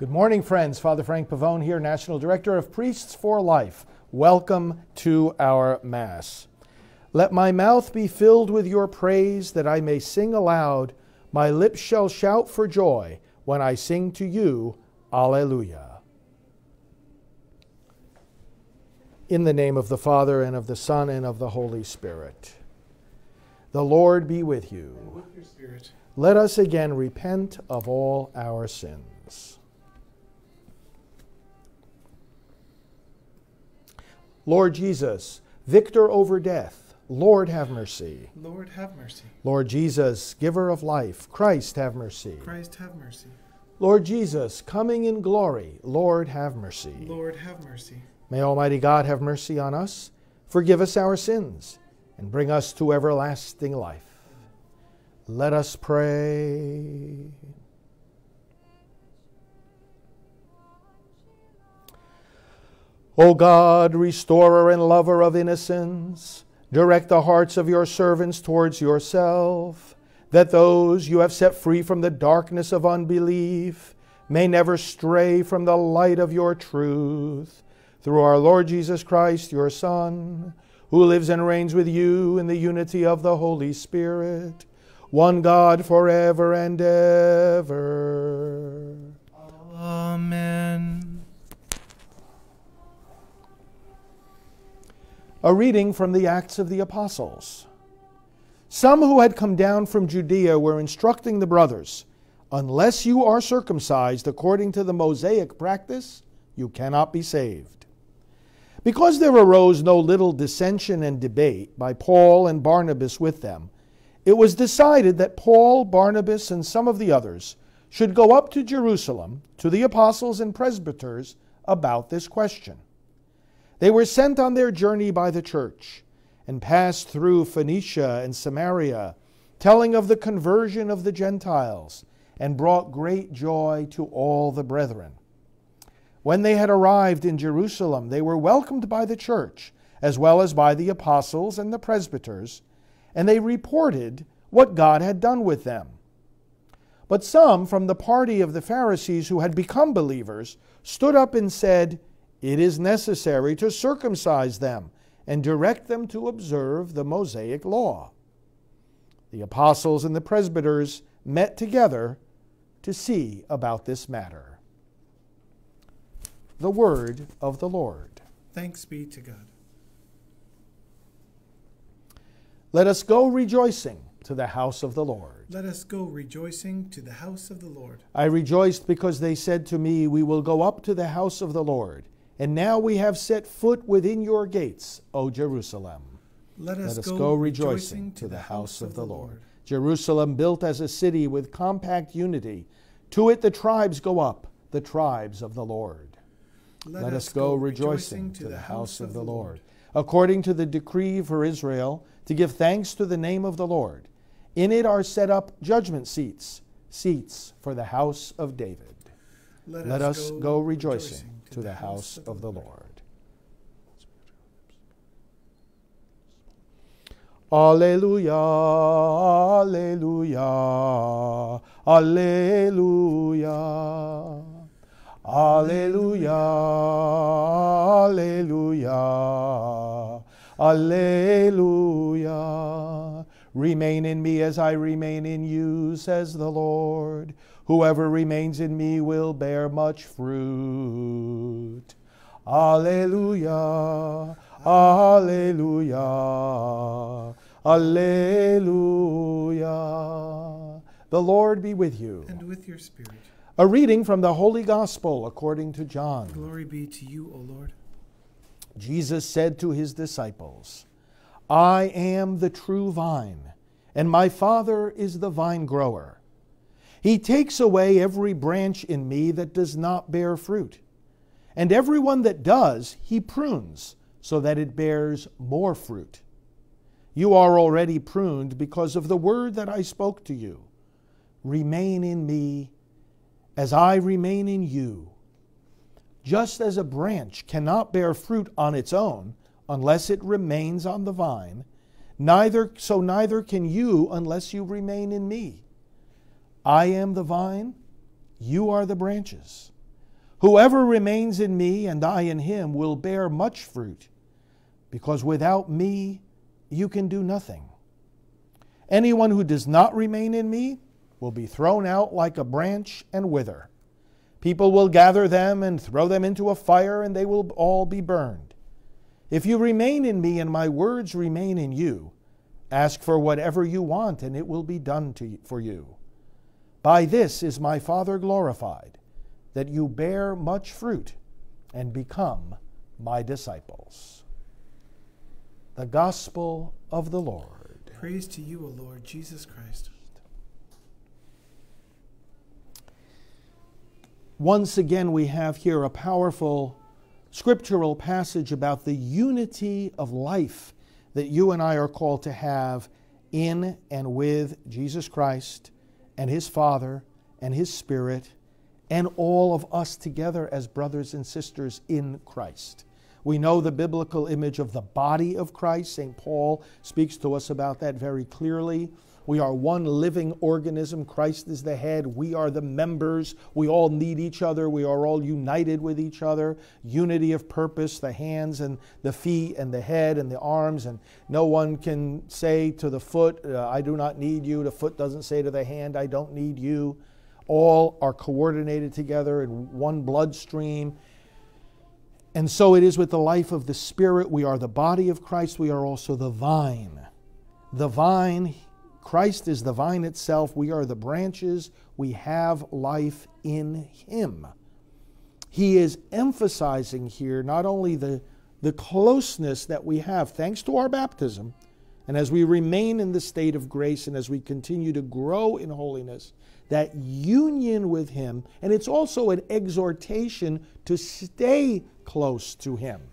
Good morning, friends. Father Frank Pavone here, National Director of Priests for Life. Welcome to our Mass. Let my mouth be filled with your praise, that I may sing aloud. My lips shall shout for joy when I sing to you, Alleluia. In the name of the Father, and of the Son, and of the Holy Spirit. The Lord be with you. And with your spirit. Let us again repent of all our sins. Lord Jesus, victor over death, Lord, have mercy. Lord, have mercy. Lord Jesus, giver of life, Christ, have mercy. Christ, have mercy. Lord Jesus, coming in glory, Lord, have mercy. Lord, have mercy. May Almighty God have mercy on us, forgive us our sins, and bring us to everlasting life. Let us pray. O God, restorer and lover of innocence, direct the hearts of your servants towards yourself, that those you have set free from the darkness of unbelief may never stray from the light of your truth. Through our Lord Jesus Christ, your Son, who lives and reigns with you in the unity of the Holy Spirit, one God forever and ever. Amen. A reading from the Acts of the Apostles. Some who had come down from Judea were instructing the brothers, unless you are circumcised according to the Mosaic practice, you cannot be saved. Because there arose no little dissension and debate by Paul and Barnabas with them, it was decided that Paul, Barnabas, and some of the others should go up to Jerusalem to the apostles and presbyters about this question. They were sent on their journey by the church and passed through Phoenicia and Samaria, telling of the conversion of the Gentiles, and brought great joy to all the brethren. When they had arrived in Jerusalem, they were welcomed by the church, as well as by the apostles and the presbyters, and they reported what God had done with them. But some from the party of the Pharisees who had become believers stood up and said, "It is necessary to circumcise them and direct them to observe the Mosaic law." The apostles and the presbyters met together to see about this matter. The word of the Lord. Thanks be to God. Let us go rejoicing to the house of the Lord. Let us go rejoicing to the house of the Lord. I rejoiced because they said to me, "We will go up to the house of the Lord." And now we have set foot within your gates, O Jerusalem. Let us go rejoicing to the house of the Lord. Jerusalem built as a city with compact unity. To it the tribes go up, the tribes of the Lord. Let us go rejoicing to the house of the Lord. According to the decree for Israel, to give thanks to the name of the Lord. In it are set up judgment seats, seats for the house of David. Let us go rejoicing to the house of the Lord. Alleluia, alleluia, alleluia. Alleluia, alleluia, alleluia. Remain in me as I remain in you, says the Lord. Whoever remains in me will bear much fruit. Alleluia, alleluia, alleluia. The Lord be with you. And with your spirit. A reading from the Holy Gospel according to John. Glory be to you, O Lord. Jesus said to his disciples, "I am the true vine, and my Father is the vine grower. He takes away every branch in me that does not bear fruit, and every one that does, he prunes, so that it bears more fruit. You are already pruned because of the word that I spoke to you. Remain in me as I remain in you. Just as a branch cannot bear fruit on its own unless it remains on the vine, neither can you unless you remain in me. I am the vine, you are the branches. Whoever remains in me and I in him will bear much fruit, because without me you can do nothing. Anyone who does not remain in me will be thrown out like a branch and wither. People will gather them and throw them into a fire, and they will all be burned. If you remain in me and my words remain in you, ask for whatever you want, and it will be done for you. By this is my Father glorified, that you bear much fruit and become my disciples. The Gospel of the Lord. Praise to you, O Lord Jesus Christ. Once again, we have here a powerful scriptural passage about the unity of life that you and I are called to have in and with Jesus Christ and his Father and his Spirit and all of us together as brothers and sisters in Christ. We know the biblical image of the body of Christ. St. Paul speaks to us about that very clearly. We are one living organism. Christ is the head. We are the members. We all need each other. We are all united with each other. Unity of purpose, the hands and the feet and the head and the arms. And no one can say to the foot, I do not need you. The foot doesn't say to the hand, I don't need you. All are coordinated together in one bloodstream. And so it is with the life of the Spirit. We are the body of Christ. We are also the vine. The vine, Christ is the vine itself. We are the branches. We have life in him. He is emphasizing here not only the closeness that we have thanks to our baptism, and as we remain in the state of grace and as we continue to grow in holiness, that union with him, and it's also an exhortation to stay close to him.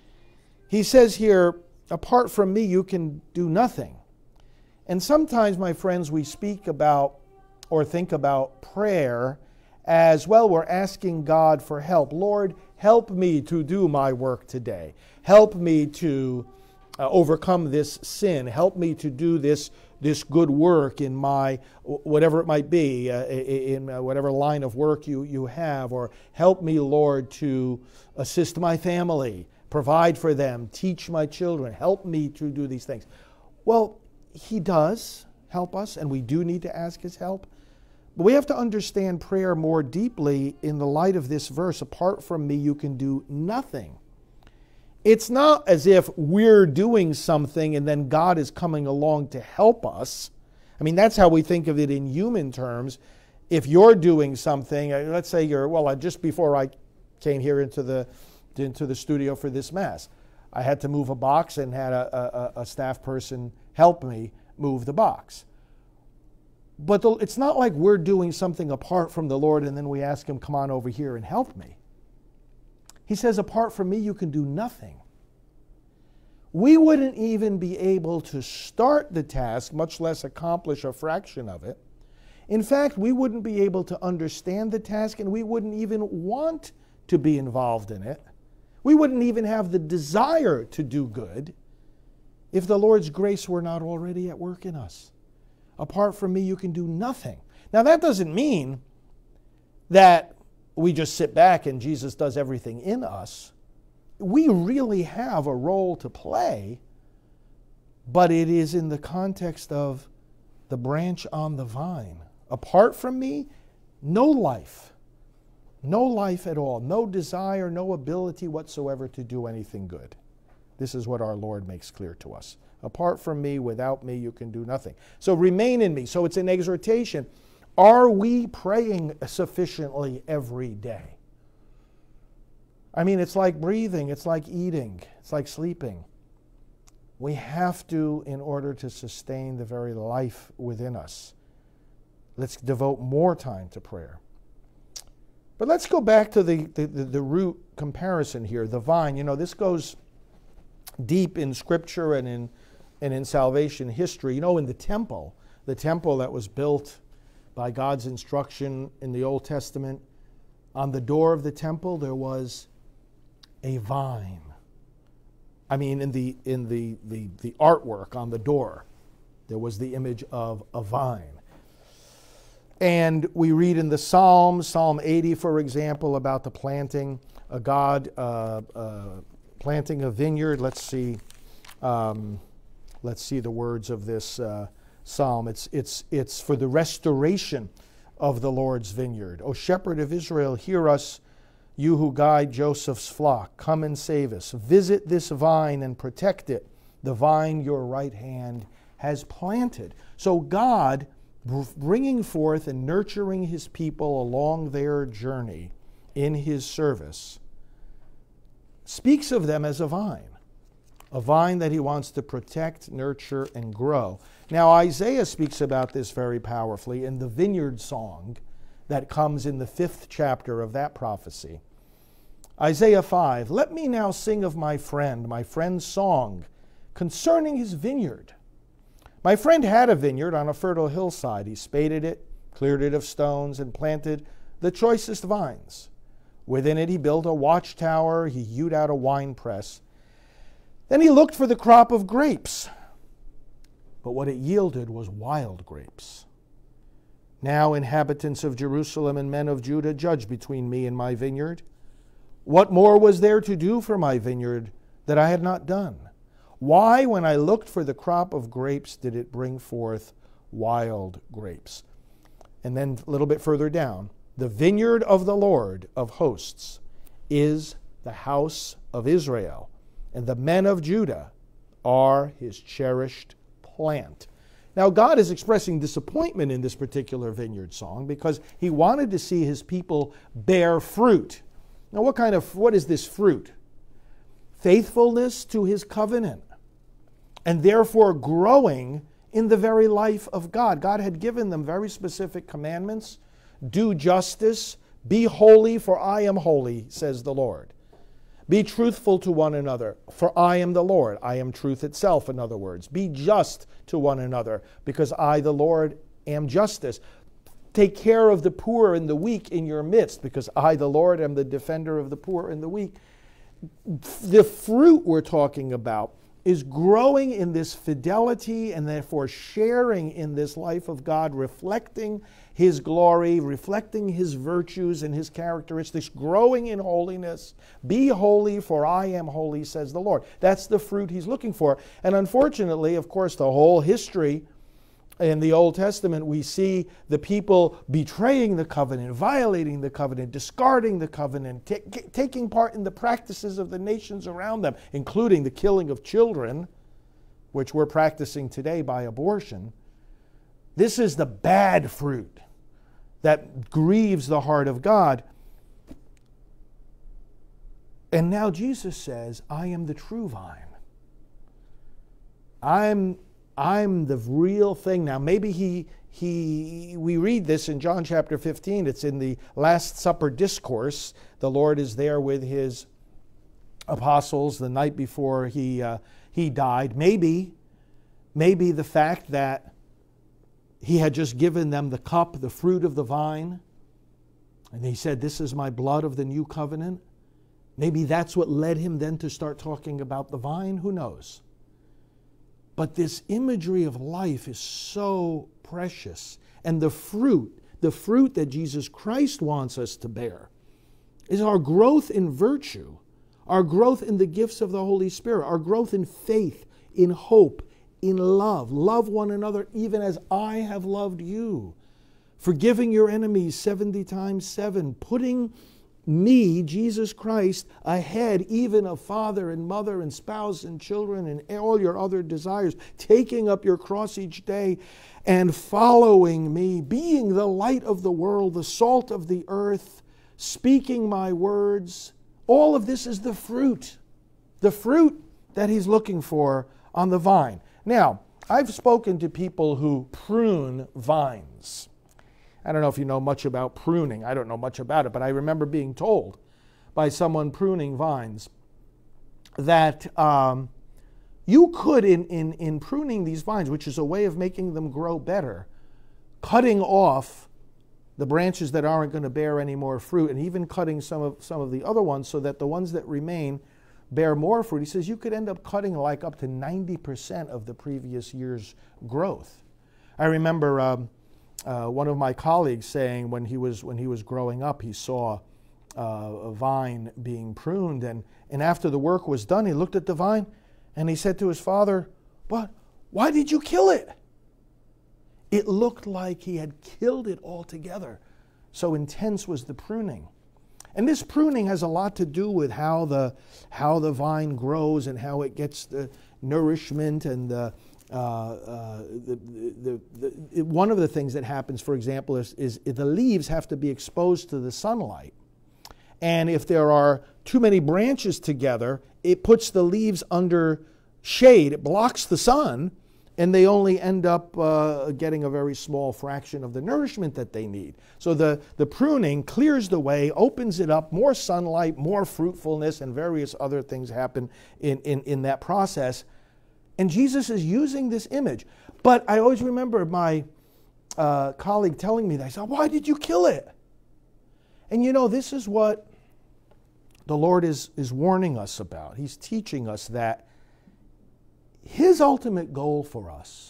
He says here, apart from me, you can do nothing. And sometimes, my friends, we speak about or think about prayer as, well, we're asking God for help. Lord, help me to do my work today. Help me to overcome this sin. Help me to do this good work in my, whatever it might be, in whatever line of work you have. Or help me, Lord, to assist my family, provide for them, teach my children. Help me to do these things. Well, he does help us, and we do need to ask his help. But we have to understand prayer more deeply in the light of this verse. Apart from me, you can do nothing. It's not as if we're doing something and then God is coming along to help us. I mean, that's how we think of it in human terms. If you're doing something, let's say just before I came here into the studio for this Mass, I had to move a box and had a staff person help me move the box. But it's not like we're doing something apart from the Lord and then we ask him, come on over here and help me. He says, apart from me, you can do nothing. We wouldn't even be able to start the task, much less accomplish a fraction of it. In fact, we wouldn't be able to understand the task, and we wouldn't even want to be involved in it. We wouldn't even have the desire to do good if the Lord's grace were not already at work in us. Apart from me, you can do nothing. Now, that doesn't mean that we just sit back and Jesus does everything in us. We really have a role to play, but it is in the context of the branch on the vine. Apart from me, no life. No life at all. No desire, no ability whatsoever to do anything good. This is what our Lord makes clear to us. Apart from me, without me, you can do nothing. So remain in me. So it's an exhortation. Are we praying sufficiently every day? I mean, it's like breathing, it's like eating, it's like sleeping. We have to, in order to sustain the very life within us. Let's devote more time to prayer. But let's go back to the root comparison here, the vine. You know, this goes deep in Scripture and in salvation history. You know, in the temple that was built by God's instruction in the Old Testament, on the door of the temple there was a vine. I mean, in the artwork on the door, there was the image of a vine. And we read in the Psalms, Psalm 80, for example, about the planting, planting a vineyard. Let's see the words of this psalm. It's for the restoration of the Lord's vineyard. O shepherd of Israel, hear us, you who guide Joseph's flock. Come and save us. Visit this vine and protect it, the vine your right hand has planted. So God, bringing forth and nurturing his people along their journey in his service, speaks of them as a vine that he wants to protect, nurture, and grow. Now, Isaiah speaks about this very powerfully in the vineyard song that comes in the 5th chapter of that prophecy. Isaiah 5, let me now sing of my friend's song concerning his vineyard. My friend had a vineyard on a fertile hillside. He spaded it, cleared it of stones, and planted the choicest vines. Within it he built a watchtower, he hewed out a winepress. Then he looked for the crop of grapes, but what it yielded was wild grapes. Now, inhabitants of Jerusalem and men of Judah, judge between me and my vineyard. What more was there to do for my vineyard that I had not done? Why, when I looked for the crop of grapes, did it bring forth wild grapes? And then a little bit further down, the vineyard of the Lord of hosts is the house of Israel, and the men of Judah are his cherished plant. Now, God is expressing disappointment in this particular vineyard song because he wanted to see his people bear fruit. Now, what is this fruit? Faithfulness to his covenant, and therefore growing in the very life of God. God had given them very specific commandments. Do justice, be holy, for I am holy, says the Lord. Be truthful to one another, for I am the Lord. I am truth itself, in other words. Be just to one another, because I, the Lord, am justice. Take care of the poor and the weak in your midst, because I, the Lord, am the defender of the poor and the weak. The fruit we're talking about is growing in this fidelity and therefore sharing in this life of God, reflecting his glory, reflecting his virtues and his characteristics, growing in holiness. Be holy, for I am holy, says the Lord. That's the fruit he's looking for. And unfortunately, of course, the whole history in the Old Testament, we see the people betraying the covenant, violating the covenant, discarding the covenant, taking part in the practices of the nations around them, including the killing of children, which we're practicing today by abortion. This is the bad fruit that grieves the heart of God. And now Jesus says, I am the true vine. I'm the real thing. Now, maybe we read this in John chapter 15. It's in the Last Supper discourse. The Lord is there with his apostles the night before he died. Maybe the fact that he had just given them the cup, the fruit of the vine, and he said, this is my blood of the new covenant. Maybe that's what led him then to start talking about the vine. Who knows? But this imagery of life is so precious. And the fruit that Jesus Christ wants us to bear, is our growth in virtue, our growth in the gifts of the Holy Spirit, our growth in faith, in hope, in love. Love one another even as I have loved you. Forgiving your enemies 70 times 7. Putting me, Jesus Christ, ahead even of father and mother and spouse and children and all your other desires, taking up your cross each day and following me, being the light of the world, the salt of the earth, speaking my words. All of this is the fruit that he's looking for on the vine. Now, I've spoken to people who prune vines. I don't know if you know much about pruning. I don't know much about it, but I remember being told by someone pruning vines that you could, in pruning these vines, which is a way of making them grow better, cutting off the branches that aren't going to bear any more fruit, and even cutting some of the other ones so that the ones that remain bear more fruit. He says you could end up cutting like up to 90% of the previous year's growth. I remember one of my colleagues saying when he was growing up, he saw a vine being pruned, and after the work was done, he looked at the vine and he said to his father, "What? Why did you kill it?" It looked like he had killed it altogether. So intense was the pruning. And this pruning has a lot to do with how the vine grows and how it gets the nourishment and one of the things that happens, for example, is the leaves have to be exposed to the sunlight. And if there are too many branches together, it puts the leaves under shade. It blocks the sun, and they only end up getting a very small fraction of the nourishment that they need. So the pruning clears the way, opens it up, more sunlight, more fruitfulness, and various other things happen in that process. And Jesus is using this image. But I always remember my colleague telling me that. I said, "Why did you kill it?" And you know, this is what the Lord is warning us about. He's teaching us that His ultimate goal for us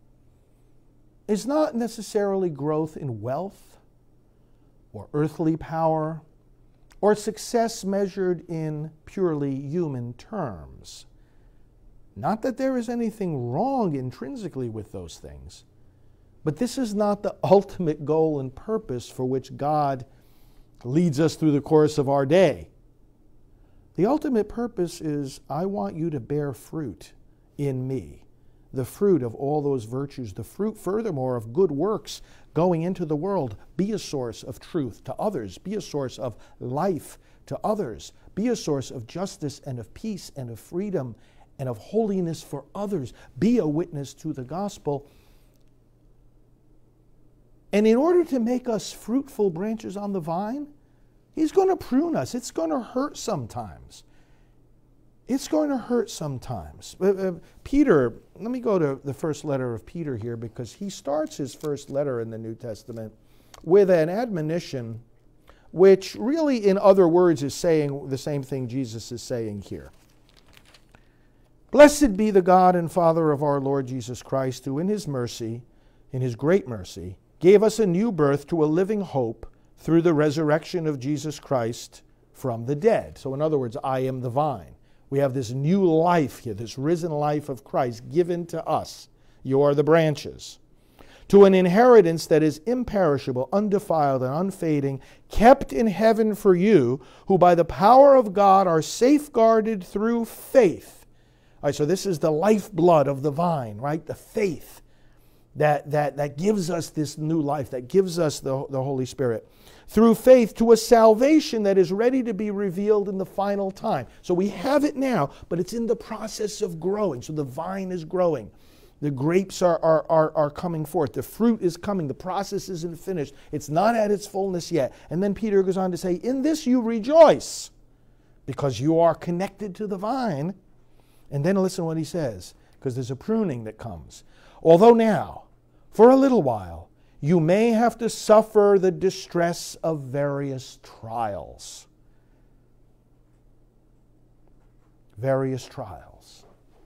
is not necessarily growth in wealth or earthly power or success measured in purely human terms. Not that there is anything wrong intrinsically with those things, but this is not the ultimate goal and purpose for which God leads us through the course of our day. The ultimate purpose is, I want you to bear fruit in me, the fruit of all those virtues, the fruit, furthermore, of good works going into the world. Be a source of truth to others. Be a source of life to others. Be a source of justice and of peace and of freedom and of holiness for others. Be a witness to the gospel. And in order to make us fruitful branches on the vine, He's going to prune us. It's going to hurt sometimes. It's going to hurt sometimes. Peter, let me go to the first letter of Peter here, because he starts his first letter in the New Testament with an admonition which really, in other words, is saying the same thing Jesus is saying here. Blessed be the God and Father of our Lord Jesus Christ, who in His mercy, in His great mercy, gave us a new birth to a living hope through the resurrection of Jesus Christ from the dead. So in other words, I am the vine. We have this new life here, this risen life of Christ given to us. You are the branches. To an inheritance that is imperishable, undefiled, and unfading, kept in heaven for you, who by the power of God are safeguarded through faith. All right, so this is the lifeblood of the vine, right? The faith that gives us this new life, that gives us the Holy Spirit. Through faith to a salvation that is ready to be revealed in the final time. So we have it now, but it's in the process of growing. So the vine is growing. The grapes are coming forth. The fruit is coming. The process isn't finished. It's not at its fullness yet. And then Peter goes on to say, in this you rejoice, because you are connected to the vine. And then listen to what he says, because there's a pruning that comes. Although now, for a little while, you may have to suffer the distress of various trials. Various trials.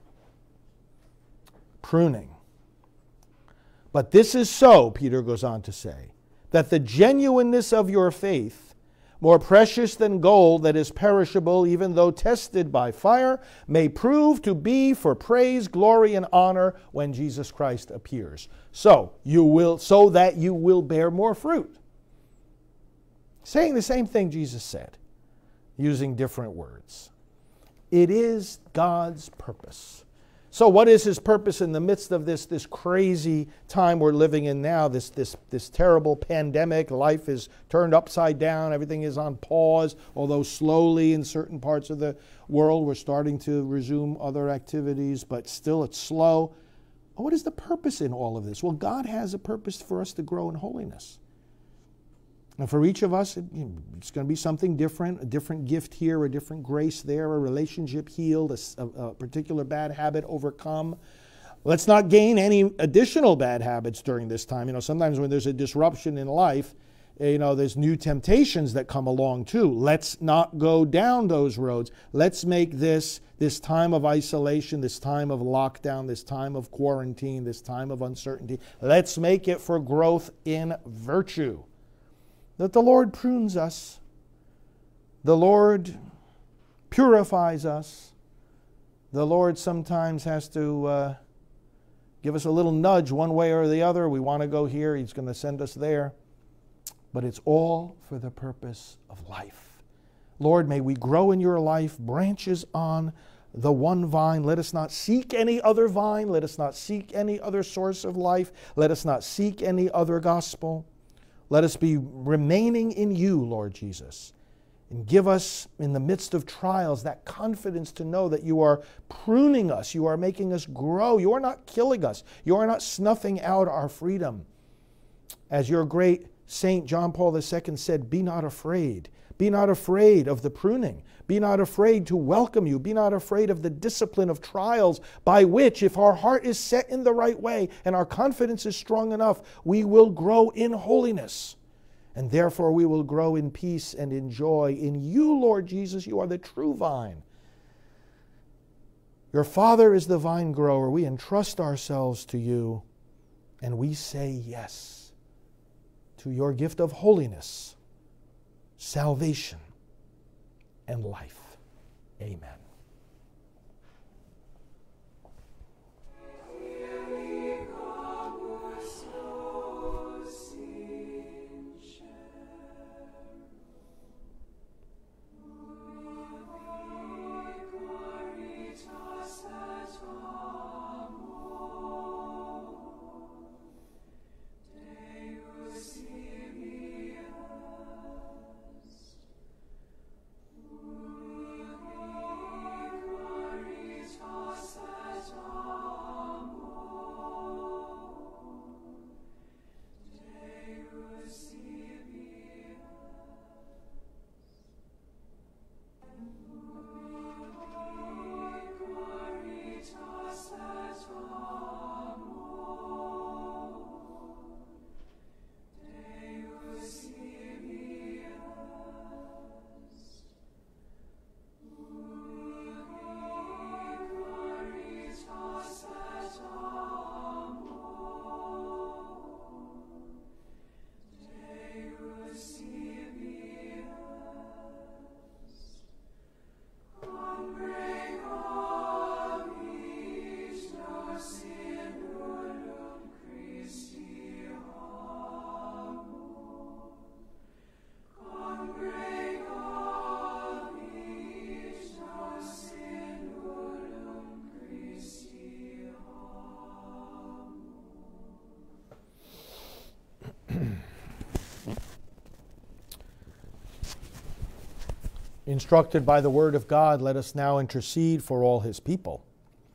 Pruning. But this is so, Peter goes on to say, that the genuineness of your faith, more precious than gold that is perishable, even though tested by fire, may prove to be for praise, glory, and honor when Jesus Christ appears. So that you will bear more fruit. Saying the same thing Jesus said, using different words. It is God's purpose. So what is His purpose in the midst of this crazy time we're living in now, this terrible pandemic? Life is turned upside down. Everything is on pause, although slowly in certain parts of the world we're starting to resume other activities, but still it's slow. What is the purpose in all of this? Well, God has a purpose for us to grow in holiness. And for each of us, it's going to be something different, a different gift here, a different grace there, a relationship healed, a particular bad habit overcome. Let's not gain any additional bad habits during this time. Sometimes when there's a disruption in life, there's new temptations that come along too. Let's not go down those roads. Let's make this time of isolation, this time of lockdown, this time of quarantine, this time of uncertainty, let's make it for growth in virtue. That the Lord prunes us. The Lord purifies us. The Lord sometimes has to give us a little nudge one way or the other. We want to go here, He's going to send us there. But it's all for the purpose of life. Lord, may we grow in your life, branches on the one vine. Let us not seek any other vine. Let us not seek any other source of life. Let us not seek any other gospel. Let us be remaining in you, Lord Jesus. And give us, in the midst of trials, that confidence to know that you are pruning us. You are making us grow. You are not killing us. You are not snuffing out our freedom. As your great Saint John Paul II said, be not afraid. Be not afraid of the pruning. Be not afraid to welcome you. Be not afraid of the discipline of trials by which, if our heart is set in the right way and our confidence is strong enough, we will grow in holiness. And therefore we will grow in peace and in joy. In you, Lord Jesus, you are the true vine. Your Father is the vine grower. We entrust ourselves to you, and we say yes to your gift of holiness, salvation, and life. Amen. Instructed by the word of God, let us now intercede for all his people,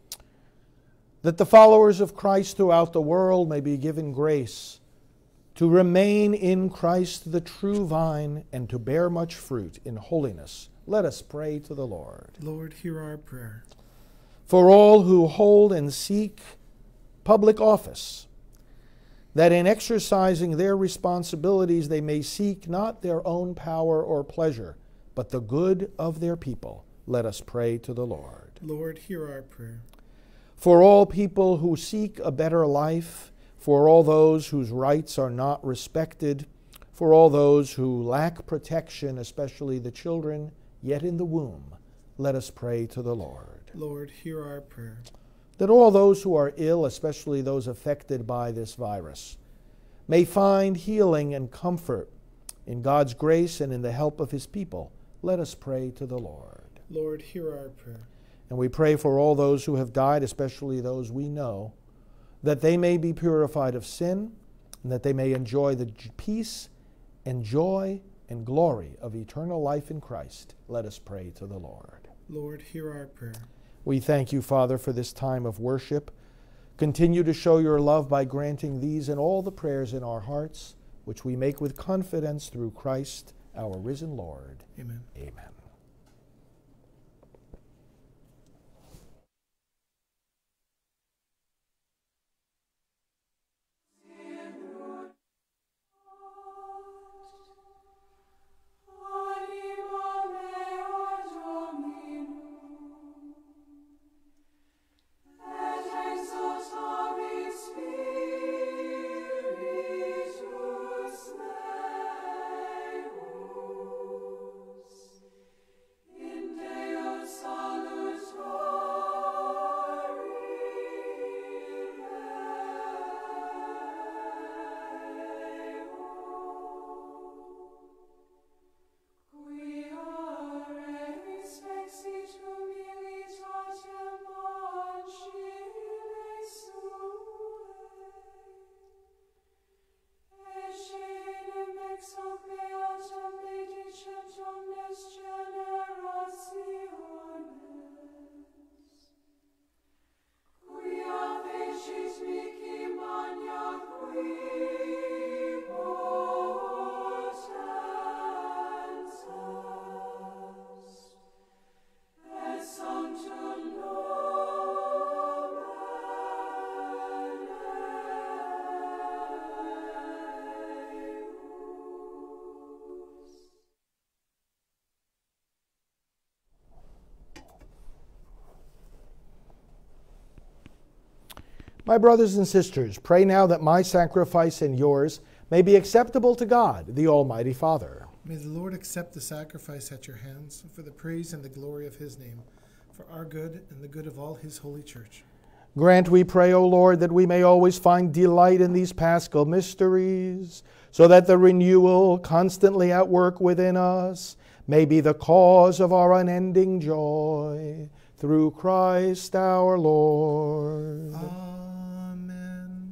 that the followers of Christ throughout the world may be given grace to remain in Christ the true vine and to bear much fruit in holiness. Let us pray to the Lord. Lord, hear our prayer. For all who hold and seek public office, that in exercising their responsibilities they may seek not their own power or pleasure, but the good of their people. Let us pray to the Lord. Lord, hear our prayer. For all people who seek a better life, for all those whose rights are not respected, for all those who lack protection, especially the children yet in the womb, let us pray to the Lord. Lord, hear our prayer. That all those who are ill, especially those affected by this virus, may find healing and comfort in God's grace and in the help of his people. Let us pray to the Lord. Lord, hear our prayer. And we pray for all those who have died, especially those we know, that they may be purified of sin, and that they may enjoy the peace and joy and glory of eternal life in Christ. Let us pray to the Lord. Lord, hear our prayer. We thank you, Father, for this time of worship. Continue to show your love by granting these and all the prayers in our hearts, which we make with confidence through Christ, our risen Lord. Amen. Amen. My brothers and sisters, pray now that my sacrifice and yours may be acceptable to God, the Almighty Father. May the Lord accept the sacrifice at your hands for the praise and the glory of his name, for our good and the good of all his holy church. Grant, we pray, O Lord, that we may always find delight in these paschal mysteries, so that the renewal constantly at work within us may be the cause of our unending joy. Through Christ our Lord. Amen.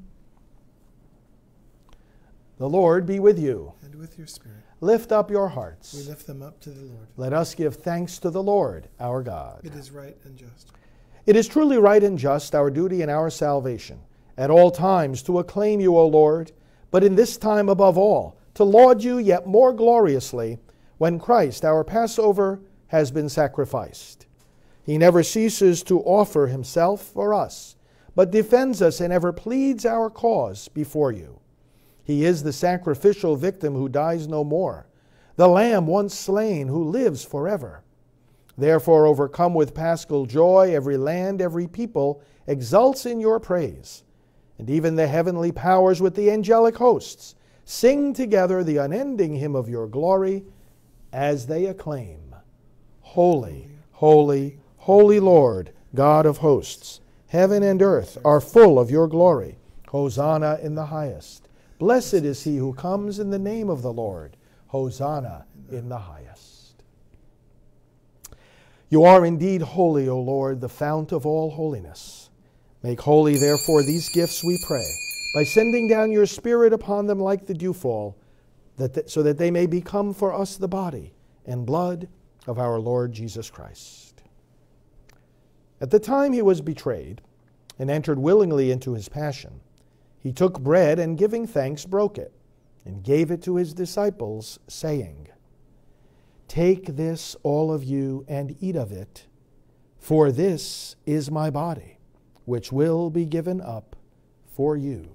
The Lord be with you. And with your spirit. Lift up your hearts. We lift them up to the Lord. Let us give thanks to the Lord our God. It is right and just. It is truly right and just, our duty and our salvation, at all times to acclaim you, O Lord, but in this time above all, to laud you yet more gloriously when Christ, our Passover, has been sacrificed. He never ceases to offer himself for us, but defends us and ever pleads our cause before you. He is the sacrificial victim who dies no more, the Lamb once slain who lives forever. Therefore, overcome with paschal joy, every land, every people exults in your praise. And even the heavenly powers with the angelic hosts sing together the unending hymn of your glory as they acclaim, Holy, holy, holy Lord, God of hosts. Heaven and earth are full of your glory. Hosanna in the highest. Blessed is he who comes in the name of the Lord. Hosanna in the highest. You are indeed holy, O Lord, the fount of all holiness. Make holy, therefore, these gifts, we pray, by sending down your Spirit upon them like the dewfall, so that they may become for us the body and blood of our Lord Jesus Christ. At the time he was betrayed and entered willingly into his passion, he took bread and, giving thanks, broke it and gave it to his disciples, saying, Take this, all of you, and eat of it, for this is my body, which will be given up for you.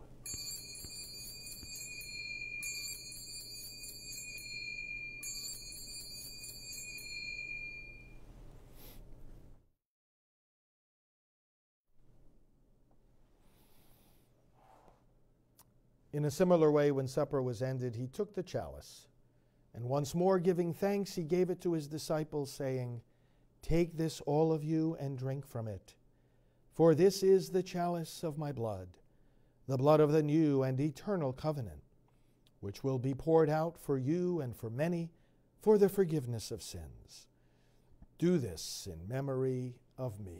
In a similar way, when supper was ended, he took the chalice, and once more giving thanks, he gave it to his disciples, saying, Take this, all of you, and drink from it. For this is the chalice of my blood, the blood of the new and eternal covenant, which will be poured out for you and for many for the forgiveness of sins. Do this in memory of me.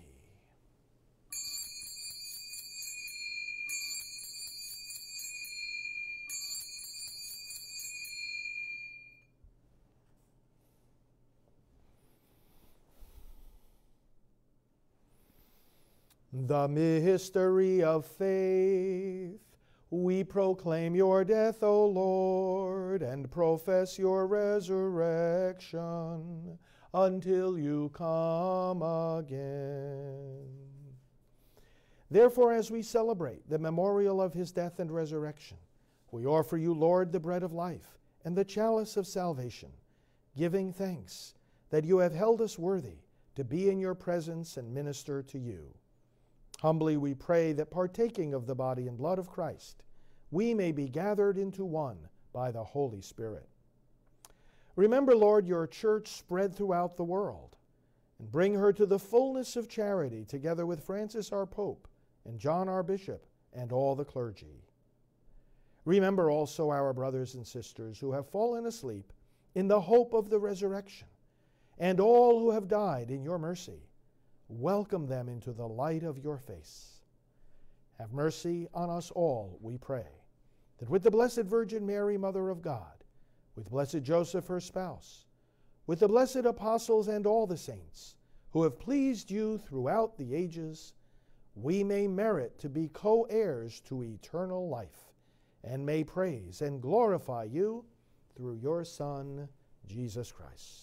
The mystery of faith. We proclaim your death, O Lord, and profess your resurrection until you come again. Therefore, as we celebrate the memorial of his death and resurrection, we offer you, Lord, the bread of life and the chalice of salvation, giving thanks that you have held us worthy to be in your presence and minister to you. Humbly we pray that, partaking of the body and blood of Christ, we may be gathered into one by the Holy Spirit. Remember, Lord, your church spread throughout the world, and bring her to the fullness of charity, together with Francis our Pope, and John our Bishop, and all the clergy. Remember also our brothers and sisters who have fallen asleep in the hope of the resurrection, and all who have died in your mercy. Welcome them into the light of your face. Have mercy on us all, we pray, that with the Blessed Virgin Mary, Mother of God, with blessed Joseph, her spouse, with the blessed apostles and all the saints who have pleased you throughout the ages, we may merit to be co-heirs to eternal life, and may praise and glorify you through your Son, Jesus Christ.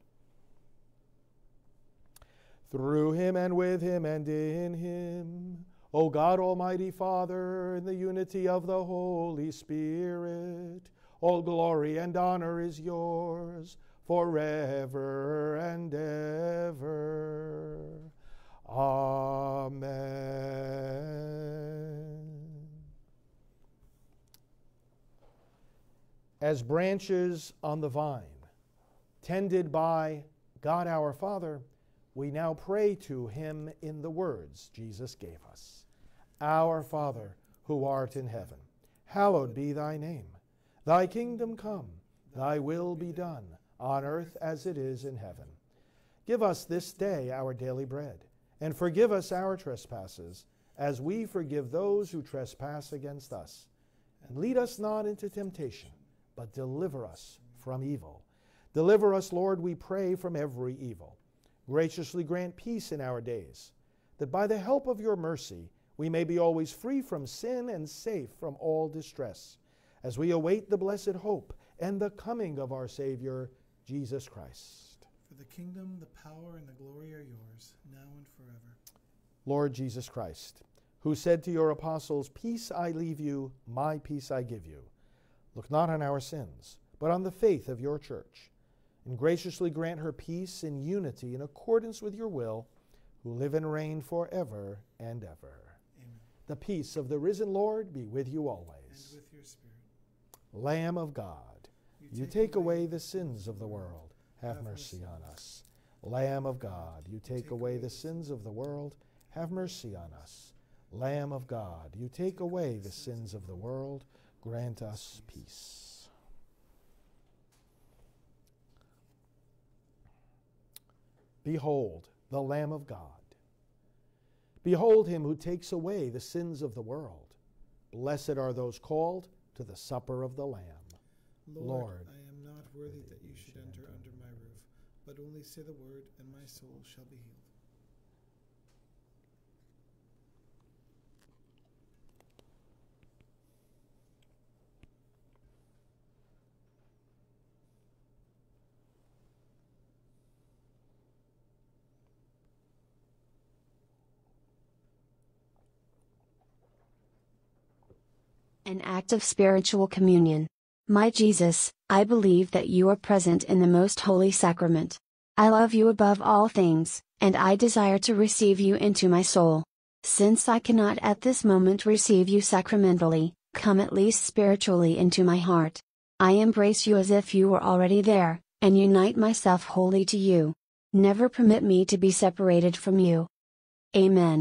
Through him and with him and in him, O God, Almighty Father, in the unity of the Holy Spirit, all glory and honor is yours forever and ever. Amen. As branches on the vine, tended by God our Father, we now pray to him in the words Jesus gave us. Our Father, who art in heaven, hallowed be thy name. Thy kingdom come, thy will be done, on earth as it is in heaven. Give us this day our daily bread, and forgive us our trespasses, as we forgive those who trespass against us. And lead us not into temptation, but deliver us from evil. Deliver us, Lord, we pray, from every evil. Graciously grant peace in our days, that by the help of your mercy we may be always free from sin and safe from all distress, as we await the blessed hope and the coming of our Savior, Jesus Christ. For the kingdom, the power, and the glory are yours, now and forever. Lord Jesus Christ, who said to your apostles, "Peace I leave you, my peace I give you," look not on our sins, but on the faith of your church, and graciously grant her peace and unity in accordance with your will, who live and reign forever and ever. Amen. The peace of the risen Lord be with you always. And with your spirit. Lamb of God, you take away the sins of the world. Have mercy on us. Lamb of God, you take away the sins of the world. Have mercy on us. Lamb of God, you take away the sins of the world. Grant us peace. Behold, the Lamb of God. Behold him who takes away the sins of the world. Blessed are those called to the supper of the Lamb. Lord, I am not worthy that you should enter under my roof, but only say the word, and my soul shall be healed. An act of spiritual communion. My Jesus, I believe that you are present in the most holy sacrament. I love you above all things, and I desire to receive you into my soul. Since I cannot at this moment receive you sacramentally, come at least spiritually into my heart. I embrace you as if you were already there, and unite myself wholly to you. Never permit me to be separated from you. Amen.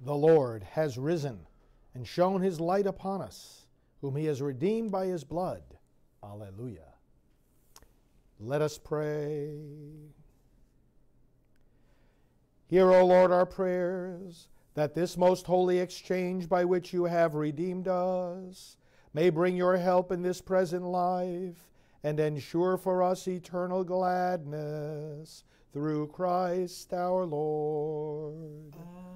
The Lord has risen and shone his light upon us, whom he has redeemed by his blood. Alleluia. Let us pray. Hear, O Lord, our prayers, that this most holy exchange by which you have redeemed us may bring your help in this present life and ensure for us eternal gladness through Christ our Lord.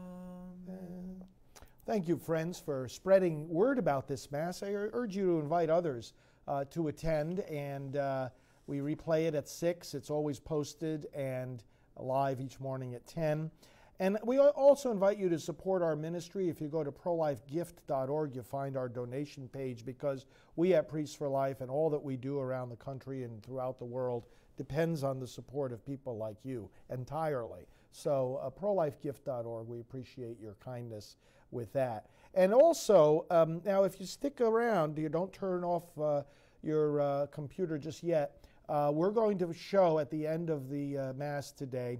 Amen. Thank you, friends, for spreading word about this Mass. I urge you to invite others to attend, and we replay it at 6. It's always posted and live each morning at 10. And we also invite you to support our ministry. If you go to prolifegift.org, you'll find our donation page, because we at Priests for Life and all that we do around the country and throughout the world depends on the support of people like you entirely. So prolifegift.org, we appreciate your kindness with that. And also, now if you stick around, you don't turn off your computer just yet, we're going to show at the end of the Mass today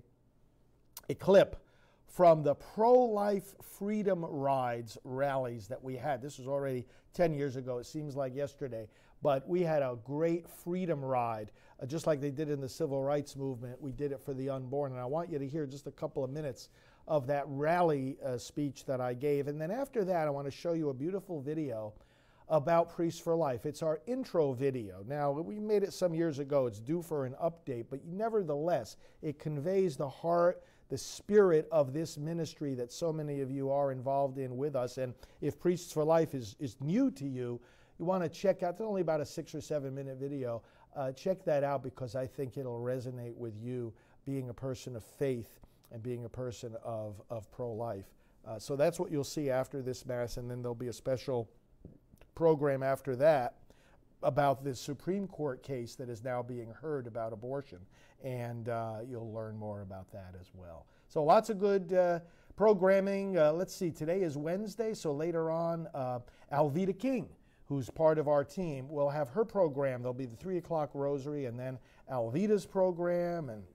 a clip from the pro-life freedom rides rallies that we had. This was already 10 years ago. It seems like yesterday. But we had a great freedom ride, just like they did in the civil rights movement. We did it for the unborn. And I want you to hear just a couple of minutes of that rally speech that I gave. And then after that, I want to show you a beautiful video about Priests for Life. It's our intro video. Now, we made it some years ago. It's due for an update. But nevertheless, it conveys the heart, the spirit of this ministry that so many of you are involved in with us. And if Priests for Life is new to you, you want to check out, it's only about a 6 or 7 minute video. Check that out, because I think it'll resonate with you, being a person of faith and being a person of pro-life. So that's what you'll see after this Mass, and then there'll be a special program after that about this Supreme Court case that is now being heard about abortion. And you'll learn more about that as well. So lots of good programming. Let's see, today is Wednesday, so later on, Alveda King, who's part of our team, will have her program. There'll be the 3 o'clock rosary, and then Alveda's program, and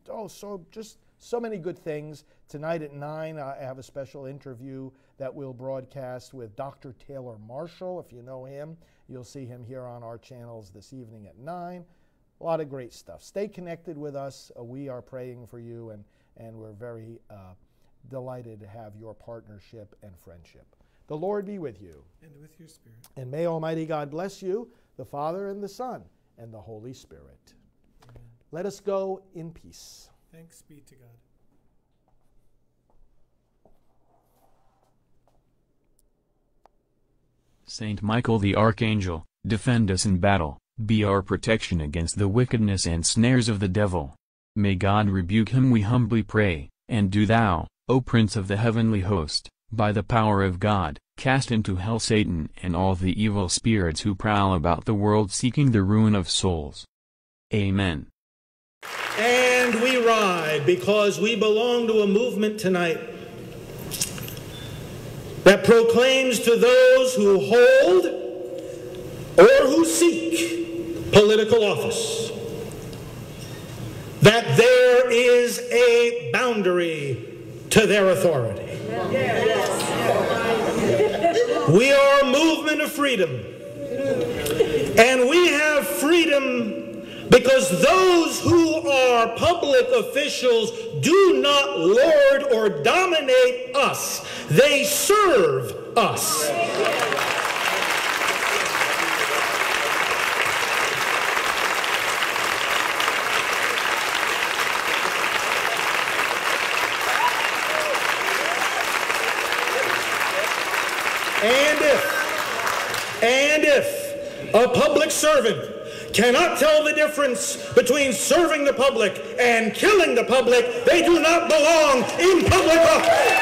so many good things. Tonight at 9, I have a special interview that we'll broadcast with Dr. Taylor Marshall. If you know him, you'll see him here on our channels this evening at 9. A lot of great stuff. Stay connected with us. We are praying for you, and we're very delighted to have your partnership and friendship. The Lord be with you. And with your spirit. And may Almighty God bless you, the Father and the Son and the Holy Spirit. Amen. Let us go in peace. Thanks be to God. Saint Michael the Archangel, defend us in battle, be our protection against the wickedness and snares of the devil. May God rebuke him, we humbly pray, and do thou, O Prince of the heavenly host, by the power of God, cast into hell Satan and all the evil spirits who prowl about the world seeking the ruin of souls. Amen. And we ride because we belong to a movement tonight that proclaims to those who hold or who seek political office that there is a boundary to their authority. We are a movement of freedom, and we have freedom because those who are public officials do not lord or dominate us. They serve us. And if a public servant cannot tell the difference between serving the public and killing the public, they do not belong in public office.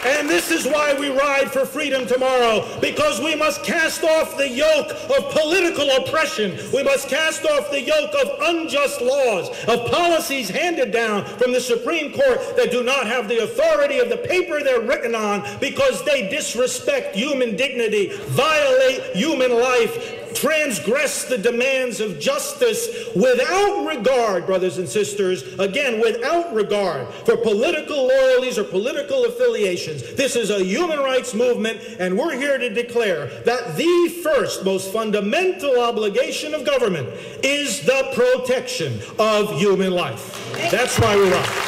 And this is why we ride for freedom tomorrow, because we must cast off the yoke of political oppression. We must cast off the yoke of unjust laws, of policies handed down from the Supreme Court that do not have the authority of the paper they're written on, because they disrespect human dignity, violate human life, transgress the demands of justice without regard, brothers and sisters, again, without regard for political loyalties or political affiliations. This is a human rights movement, and we're here to declare that the first, most fundamental obligation of government is the protection of human life. That's why we run.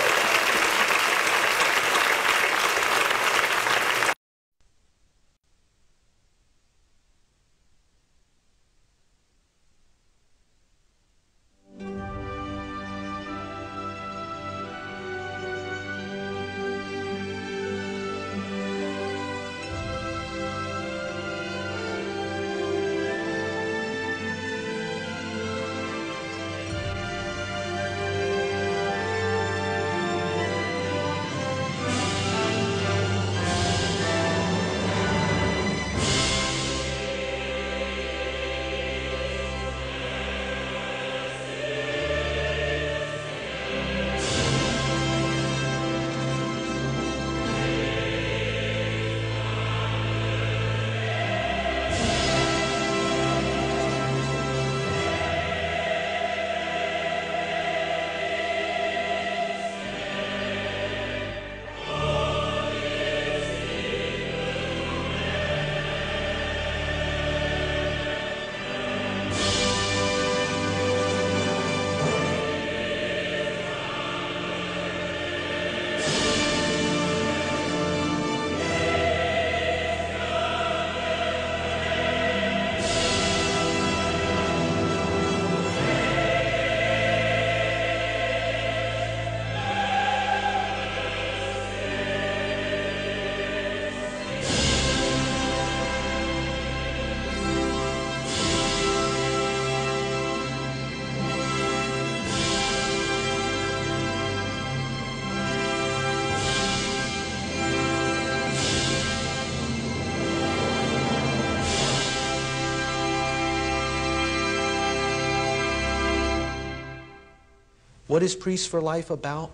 What is Priests for Life about?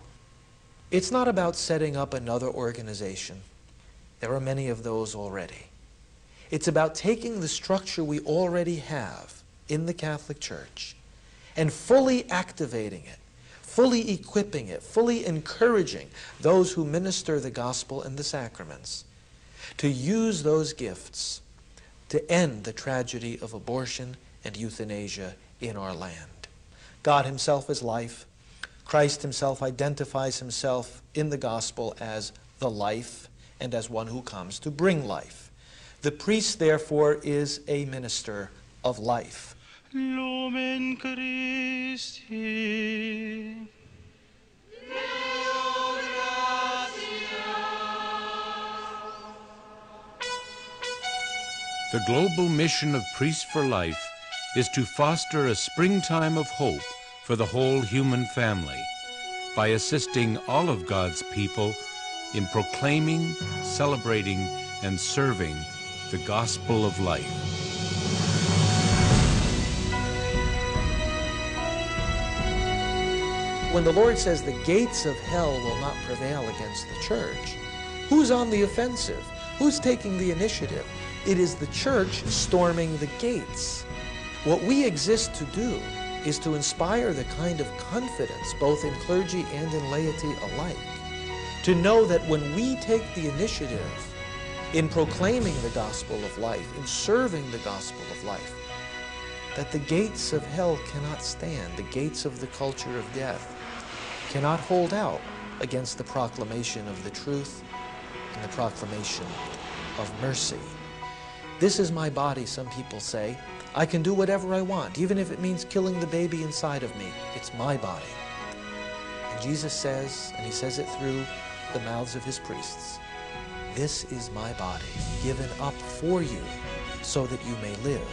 It's not about setting up another organization. There are many of those already. It's about taking the structure we already have in the Catholic Church and fully activating it, fully equipping it, fully encouraging those who minister the gospel and the sacraments to use those gifts to end the tragedy of abortion and euthanasia in our land. God himself is life. Christ himself identifies himself in the gospel as the life and as one who comes to bring life. The priest, therefore, is a minister of life. Lumen Christi. The global mission of Priests for Life is to foster a springtime of hope for the whole human family by assisting all of God's people in proclaiming, celebrating, and serving the gospel of life. When the Lord says the gates of hell will not prevail against the church, who's on the offensive? Who's taking the initiative? It is the church storming the gates. What we exist to do is to inspire the kind of confidence, both in clergy and in laity alike, to know that when we take the initiative in proclaiming the gospel of life, in serving the gospel of life, that the gates of hell cannot stand, the gates of the culture of death cannot hold out against the proclamation of the truth and the proclamation of mercy. This is my body, some people say. I can do whatever I want, even if it means killing the baby inside of me. It's my body. And Jesus says, and he says it through the mouths of his priests, this is my body, given up for you, so that you may live.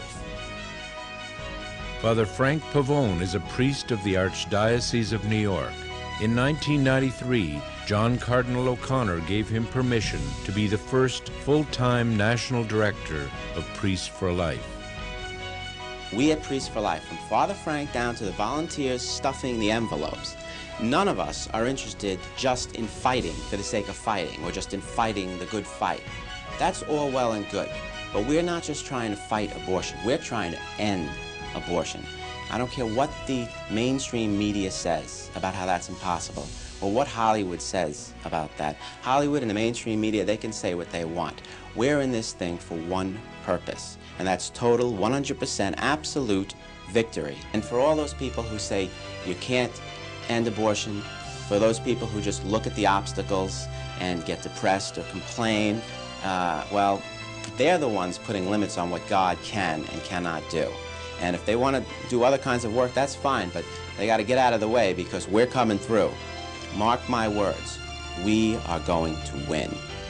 Father Frank Pavone is a priest of the Archdiocese of New York. In 1993, John Cardinal O'Connor gave him permission to be the first full-time national director of Priests for Life. We at Priests for Life, from Father Frank down to the volunteers stuffing the envelopes, none of us are interested just in fighting for the sake of fighting, or just in fighting the good fight. That's all well and good, but we're not just trying to fight abortion, we're trying to end abortion. I don't care what the mainstream media says about how that's impossible, or what Hollywood says about that. Hollywood and the mainstream media, they can say what they want. We're in this thing for one purpose, and that's total, 100% absolute victory. And for all those people who say you can't end abortion, for those people who just look at the obstacles and get depressed or complain, well, they're the ones putting limits on what God can and cannot do. And if they want to do other kinds of work, that's fine, but they got to get out of the way, because we're coming through. Mark my words, we are going to win.